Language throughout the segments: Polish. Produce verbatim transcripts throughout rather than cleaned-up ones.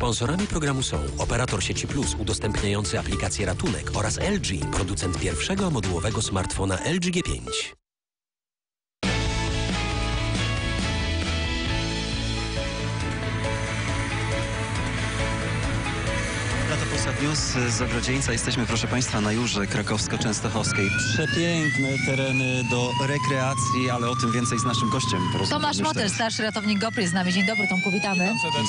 Sponsorami programu są operator sieci Plus udostępniający aplikację Ratunek oraz L G, producent pierwszego modułowego smartfona L G G pięć. Polsat News z Ogrodzieńca. Jesteśmy, proszę Państwa, na Jurze Krakowsko-Częstochowskiej. Przepiękne tereny do rekreacji, ale o tym więcej z naszym gościem. Tomasz Motel, starszy ratownik GoPro jest z nami. Dzień dobry, Tomku, witamy.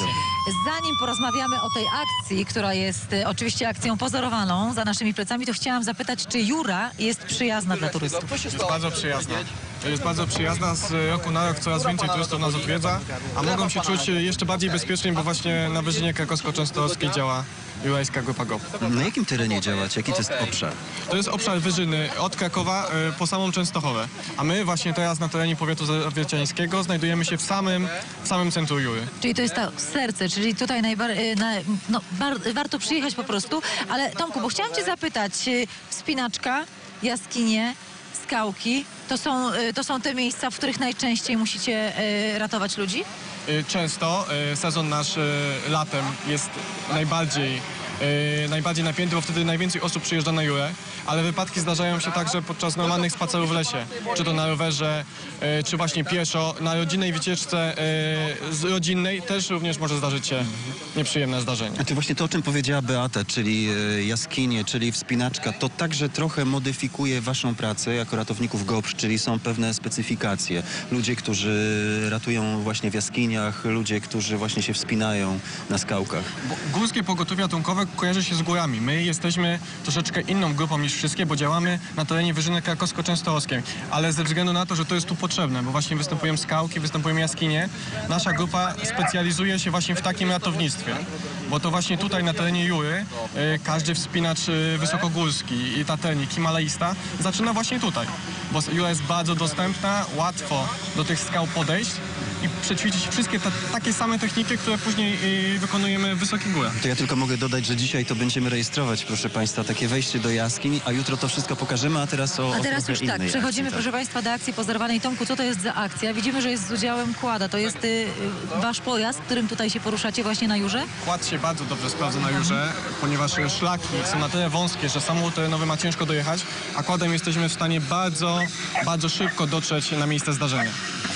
Zanim porozmawiamy o tej akcji, która jest e, oczywiście akcją pozorowaną za naszymi plecami, to chciałam zapytać, czy Jura jest przyjazna dla turystów? Jest bardzo przyjazna. Jest bardzo przyjazna. Z roku na rok coraz więcej turystów nas odwiedza, a mogą się czuć jeszcze bardziej bezpiecznie, bo właśnie na wyżynie Krakowsko-Częstochowskiej działa Jurajska Grupa GoPro. Na jakim terenie działać? Jaki to jest obszar? To jest obszar wyżyny od Krakowa y, po samą Częstochowę, a my właśnie teraz na terenie powiatu zawierciańskiego znajdujemy się w samym, w samym centrum Jury. Czyli to jest to serce, czyli tutaj najbar- na, no, bar- warto przyjechać po prostu. Ale Tomku, bo chciałam cię zapytać, y, wspinaczka, jaskinie, skałki, to są, y, to są te miejsca, w których najczęściej musicie y, ratować ludzi? Y, Często y, sezon nasz y, latem jest najbardziej Yy, najbardziej napięty, bo wtedy najwięcej osób przyjeżdża na Jurę, ale wypadki zdarzają się także podczas normalnych spacerów w lesie, czy to na rowerze, yy, czy właśnie pieszo. Na rodzinnej wycieczce yy, z rodzinnej też również może zdarzyć się nieprzyjemne zdarzenie. A czy właśnie to, o czym powiedziała Beata, czyli e, jaskinie, czyli wspinaczka, to także trochę modyfikuje waszą pracę jako ratowników GoPro, czyli są pewne specyfikacje. Ludzie, którzy ratują właśnie w jaskiniach, ludzie, którzy właśnie się wspinają na skałkach. Bo górskie pogotowie ratunkowe kojarzy się z górami. My jesteśmy troszeczkę inną grupą niż wszystkie, bo działamy na terenie wyżyny Krakowsko-Częstochowskiej, ale ze względu na to, że to jest tu potrzebne, bo właśnie występują skałki, występują jaskinie, nasza grupa specjalizuje się właśnie w takim ratownictwie, bo to właśnie tutaj na terenie Jury y, każdy wspinacz y, wysokogórski i taternik, himalaista zaczyna właśnie tutaj, bo Jura jest bardzo dostępna, łatwo do tych skał podejść i przećwiczyć wszystkie te, takie same techniki, które później y, wykonujemy w wysokich górach. To ja tylko mogę dodać, że dzisiaj to będziemy rejestrować, proszę Państwa, takie wejście do jaskiń, a jutro to wszystko pokażemy, a teraz o A teraz o już tak, innej przechodzimy, akcji, proszę Państwa, do akcji pozorowanej. Tomku, co to jest za akcja? Widzimy, że jest z udziałem quada. To jest y, y, wasz pojazd, którym tutaj się poruszacie właśnie na Jurze? Kład się bardzo dobrze sprawdza na Jurze, ponieważ szlaki są na tyle wąskie, że samochód terenowy ma ciężko dojechać, a kładem jesteśmy w stanie bardzo, bardzo szybko dotrzeć na miejsce zdarzenia.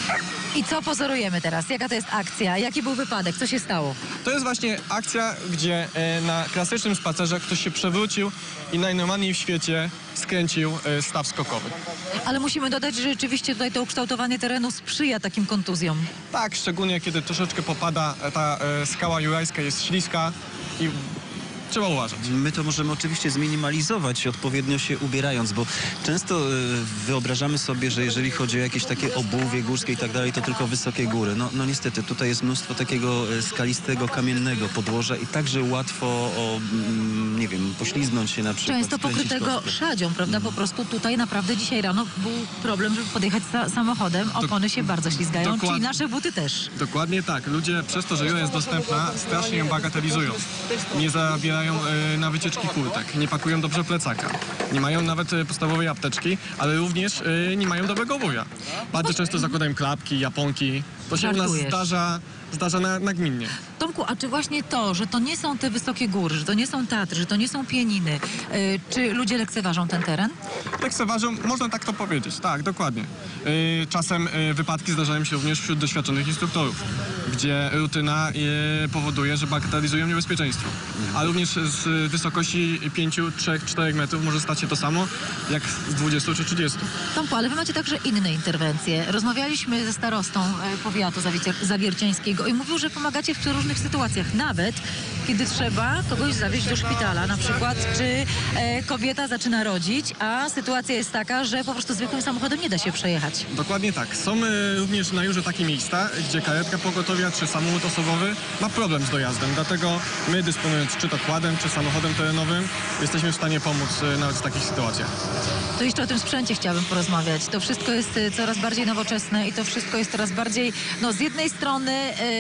I co pozorujemy teraz? Jaka to jest akcja? Jaki był wypadek? Co się stało? To jest właśnie akcja, gdzie e, na klasycznym spacerze ktoś się przewrócił i najnormalniej w świecie skręcił e, staw skokowy. Ale musimy dodać, że rzeczywiście tutaj to ukształtowanie terenu sprzyja takim kontuzjom. Tak, szczególnie kiedy troszeczkę popada, e, ta e, skała jurajska jest śliska i trzeba uważać. My to możemy oczywiście zminimalizować, odpowiednio się ubierając, bo często e, wyobrażamy sobie, że jeżeli chodzi o jakieś takie obuwie górskie i tak dalej, to tylko wysokie góry. No, no niestety, tutaj jest mnóstwo takiego e, skalistego, kamiennego podłoża i także łatwo o, mm, nie wiem, pośliznąć się na przykład. Często skręcić pokrytego kostkę. szadzią, prawda? Po prostu tutaj naprawdę dzisiaj rano był problem, żeby podjechać sa samochodem. Opony się bardzo ślizgają, dokładnie. czyli nasze buty też. Dokładnie tak. Ludzie przez to, że Jura jest dostępna, strasznie ją bagatelizują. Nie zabierają e, na wycieczki kurtek, nie pakują dobrze plecaka, nie mają nawet e, podstawowej apteczki, ale również e, nie mają dobrego obuwia. Bardzo często zakładają klapki, japonki. To się u nas Żartujesz. zdarza, zdarza na, nagminnie. Tomku, a czy właśnie to, że to nie są te wysokie góry, że to nie są Tatry, że to nie są Pieniny, yy, czy ludzie lekceważą ten teren? Lekceważą, można tak to powiedzieć, tak, dokładnie. Yy, czasem yy, wypadki zdarzają się również wśród doświadczonych instruktorów, gdzie rutyna yy, powoduje, że bagatelizują niebezpieczeństwo. A również z wysokości pięciu, trzech, czterech metrów może stać się to samo, jak z dwudziestu czy trzydziestu. Tomku, ale wy macie także inne interwencje. Rozmawialiśmy ze starostą e, powiatu zawiecie- zawierciańskiego i mówił, że pomagacie w różnych sytuacjach, nawet kiedy trzeba kogoś zawieźć do szpitala, na przykład, czy e, kobieta zaczyna rodzić, a sytuacja jest taka, że po prostu zwykłym samochodem nie da się przejechać. Dokładnie tak. Są y, również na Jurze takie miejsca, gdzie karetka pogotowia czy samochód osobowy ma problem z dojazdem. Dlatego my, dysponując czy to kładem, czy samochodem terenowym, jesteśmy w stanie pomóc y, nawet w takich sytuacjach. To jeszcze o tym sprzęcie chciałabym porozmawiać. To wszystko jest y, coraz bardziej nowoczesne i to wszystko jest coraz bardziej, no z jednej strony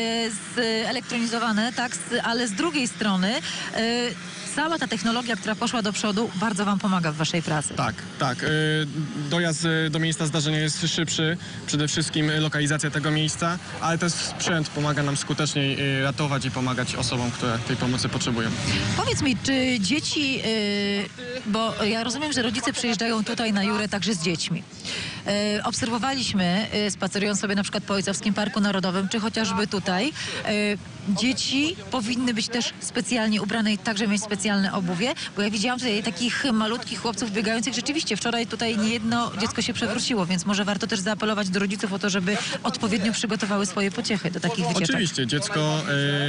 y, zelektronizowane, tak, z, ale z drugiej strony y, cała ta technologia, która poszła do przodu, bardzo wam pomaga w waszej pracy. Tak, tak. Y, Dojazd y, do miejsca zdarzenia jest szybszy, przede wszystkim lokalizacja tego miejsca, ale też sprzęt pomaga nam skuteczniej y, ratować i pomagać osobom, które tej pomocy potrzebują. Powiedz mi, czy dzieci, yy, bo ja rozumiem, że rodzice przyjeżdżają tutaj na Jurę także z dziećmi. Yy, obserwowaliśmy, yy, spacerując sobie na przykład po Ojcowskim Parku Narodowym, czy chociażby tutaj, yy, dzieci powinny być też specjalnie ubrane i także mieć specjalne obuwie, bo ja widziałam tutaj takich malutkich chłopców biegających. Rzeczywiście wczoraj tutaj niejedno dziecko się przewróciło, więc może warto też zaapelować do rodziców o to, żeby odpowiednio przygotowały swoje pociechy do takich wycieczek. Oczywiście, dziecko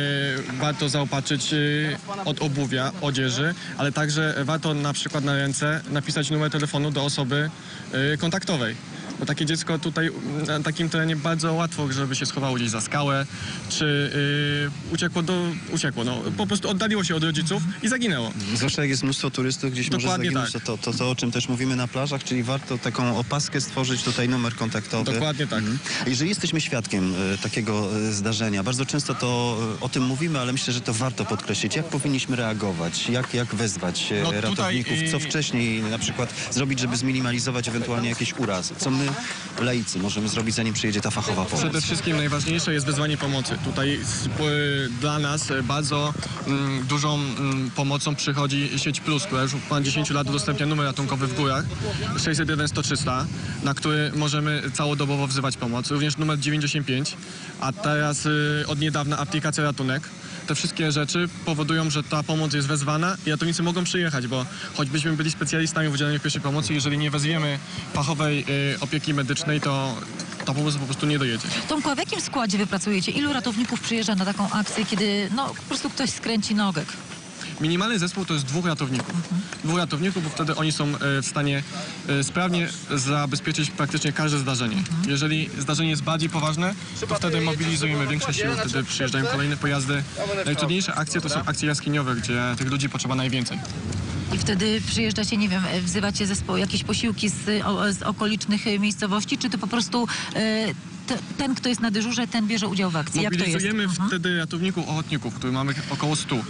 y, warto zaopatrzyć y, od obuwia, odzieży, ale także warto na przykład na ręce napisać numer telefonu do osoby y, kontaktowej. Bo takie dziecko tutaj na takim terenie bardzo łatwo, żeby się schowało gdzieś za skałę, czy yy, uciekło, do, uciekło no, po prostu oddaliło się od rodziców i zaginęło. Zwłaszcza jak jest mnóstwo turystów, gdzieś Dokładnie może zaginąć, tak. to, to, to o czym też mówimy na plażach, czyli warto taką opaskę stworzyć, tutaj numer kontaktowy. Dokładnie tak. Mhm. Jeżeli jesteśmy świadkiem e, takiego e, zdarzenia, bardzo często to e, o tym mówimy, ale myślę, że to warto podkreślić. Jak powinniśmy reagować? Jak, jak wezwać e, No tutaj, ratowników? Co i- wcześniej na przykład zrobić, żeby zminimalizować ewentualnie jakieś urazy? Co my, laicy, możemy zrobić, zanim przyjedzie ta fachowa pomoc? Przede wszystkim najważniejsze jest wezwanie pomocy. Tutaj sp- dla nas bardzo mm, dużą mm, pomocą przychodzi Sieć Plus, która już od ponad dziesięć lat udostępnia numer ratunkowy w górach sześćset jeden sto trzysta, na który możemy całodobowo wzywać pomoc. Również numer dziewięćdziesiąt pięć, a teraz y, od niedawna aplikacja Ratunek. Te wszystkie rzeczy powodują, że ta pomoc jest wezwana i ratownicy mogą przyjechać, bo choćbyśmy byli specjalistami w udzielaniu pierwszej pomocy, jeżeli nie wezwiemy fachowej y, opieki medycznej, to ta pomoc po prostu nie dojedzie. Tomku, a w jakim składzie wy pracujecie? Ilu ratowników przyjeżdża na taką akcję, kiedy no, po prostu ktoś skręci nogę? Minimalny zespół to jest dwóch ratowników. Dwóch ratowników, bo wtedy oni są e, w stanie e, sprawnie zabezpieczyć praktycznie każde zdarzenie. Jeżeli zdarzenie jest bardziej poważne, to wtedy mobilizujemy większe siły, wtedy przyjeżdżają kolejne pojazdy. Najtrudniejsze akcje to są akcje jaskiniowe, gdzie tych ludzi potrzeba najwięcej. I wtedy przyjeżdżacie, nie wiem, wzywacie zespoł, jakieś posiłki z, o, z okolicznych e, miejscowości, czy to po prostu e, te, ten, kto jest na dyżurze, ten bierze udział w akcji? Jak to jest? Mobilizujemy Mhm. wtedy ratowników ochotników, których mamy około stu.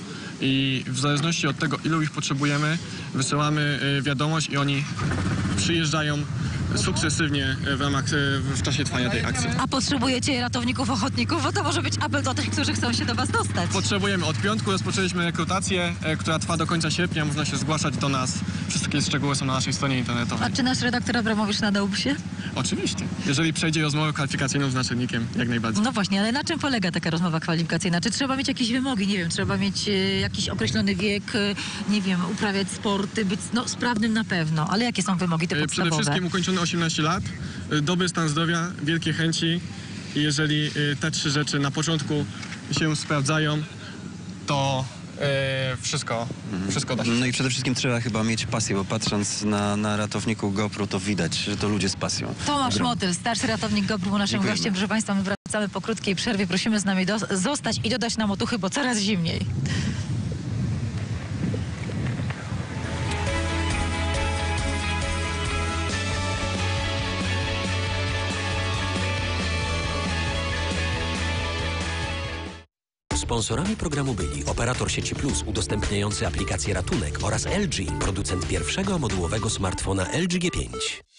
I w zależności od tego, ilu ich potrzebujemy, wysyłamy y, wiadomość i oni przyjeżdżają sukcesywnie y, w ramach, y, w czasie trwania tej akcji. A potrzebujecie ratowników, ochotników, bo to może być apel do tych, którzy chcą się do was dostać. Potrzebujemy. Od piątku rozpoczęliśmy rekrutację, e, która trwa do końca sierpnia. Można się zgłaszać do nas. Wszystkie szczegóły są na naszej stronie internetowej. A czy nasz redaktor Abramowicz nadałby się? Oczywiście. Jeżeli przejdzie rozmowę kwalifikacyjną z naczelnikiem, jak najbardziej. No właśnie, ale na czym polega taka rozmowa kwalifikacyjna? Czy trzeba mieć jakieś wymogi? Nie wiem, trzeba mieć e, jakiś określony wiek, e, nie wiem, uprawiać sporty, być no, sprawnym na pewno, ale jakie są wymogi te E, Przede podstawowe? wszystkim ukończone osiemnaście lat, e, dobry stan zdrowia, wielkie chęci. I jeżeli e, te trzy rzeczy na początku się sprawdzają, to e, wszystko, wszystko da się. No i przede wszystkim trzeba chyba mieć pasję, bo patrząc na, na ratowników GoPro, to widać, że to ludzie z pasją. Tomasz Grom. Motyl, starszy ratownik GoPro, był naszym Dziękujemy. gościem. Proszę Państwa, my wracamy po krótkiej przerwie. Prosimy z nami do, zostać i dodać nam otuchy, bo coraz zimniej. Sponsorami programu byli operator sieci Plus udostępniający aplikację Ratunek oraz L G, producent pierwszego modułowego smartfona L G G pięć.